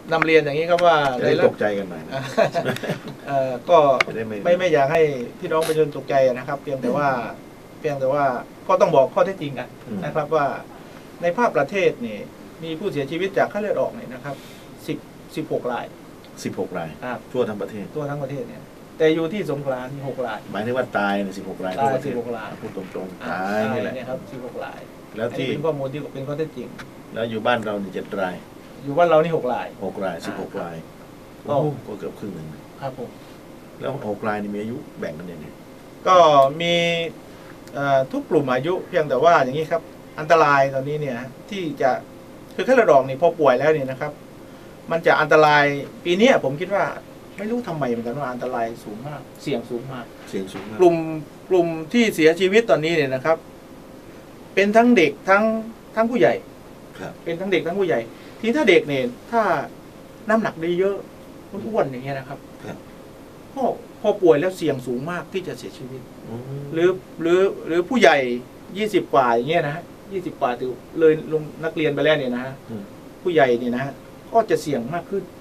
นำเรียนอย่างนี้ครับว่าได้ตกใจกันหน่อยก็ไม่อยากให้พี่น้องประชาชนตกใจนะครับ เพียงแต่ว่าก็ต้องบอกข้อเท็จจริงกันนะครับว่าในภาพประเทศนี่มีผู้เสียชีวิตจากไข้เลือดออกเนี่ยนะครับ16 ราย 16 รายทั่วทั้งประเทศเนี่ยแต่อยู่ที่สงขลาที่6 รายหมายถึงว่าตายใน16 รายตาย16 รายพูดตรงๆตายนี่แหละครับ16 รายแล้วที่เป็นข้อมูลที่เป็นข้อเท็จจริงแล้วอยู่บ้านเรานี่7 รายอยู่บ้านเรานี่6 ราย 16 รายก็เกือบครึ่งหนึ่งครับผมแล้ว6 รายนี่มีอายุแบ่งกันยังไงก็มีทุกกลุ่มอายุเพียงแต่ว่าอย่างนี้ครับอันตรายตอนนี้เนี่ยที่จะคือไข้เลือดออกนี่พอป่วยแล้วเนี่ยนะครับมันจะอันตรายปีนี้ผมคิดว่าไม่รู้ทำไมเหมือนกันว่าอันตรายสูงมากเสี่ยงสูงมากกลุ่มที่เสียชีวิตตอนนี้เนี่ยนะครับเป็นทั้งเด็กทั้งผู้ใหญ่เป็นทั้งเด็กทั้งผู้ใหญ่ที่ถ้าเด็กเนี่ยถ้าน้ำหนักได้เยอะอ้วนอย่างเงี้ยนะครับพอป่วยแล้วเสี่ยงสูงมากที่จะเสียชีวิตหรือผู้ใหญ่20 กว่าอย่างเงี้ยนะฮะ20 กว่าเลยลงนักเรียนไปแล้วเนี่ยนะฮะผู้ใหญ่เนี่ยนะฮะก็จะเสี่ยงมากขึ้น